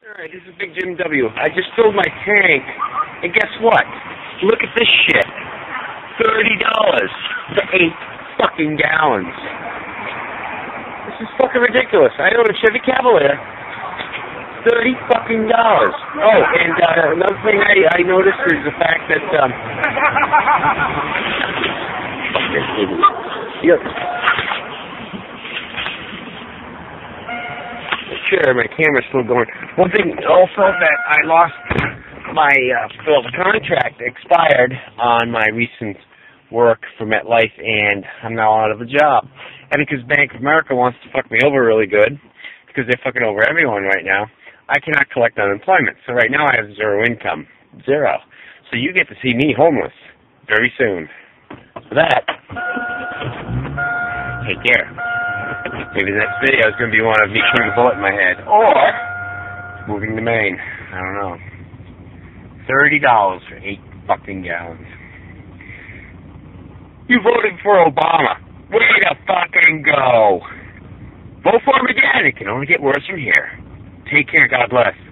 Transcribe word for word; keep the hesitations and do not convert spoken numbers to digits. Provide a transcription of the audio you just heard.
Alright, this is Big Jim W. I just filled my tank, and guess what? Look at this shit. thirty dollars for eight fucking gallons. This is fucking ridiculous. I own a Chevy Cavalier. thirty fucking dollars. Oh, and uh, another thing I, I noticed is the fact that, um... fuck this idiot. Yep. Sure, my camera's still going. One thing also that I lost my, uh, well, the contract expired on my recent work for MetLife, and I'm now out of a job. And because Bank of America wants to fuck me over really good, because they're fucking over everyone right now, I cannot collect unemployment. So right now I have zero income. Zero. So you get to see me homeless very soon. For that, take care. Maybe the next video is going to be one of me shooting a bullet in my head. Or moving to Maine. I don't know. thirty dollars for eight fucking gallons. You voted for Obama. Way to fucking go. Vote for him again. It can only get worse from here. Take care. God bless.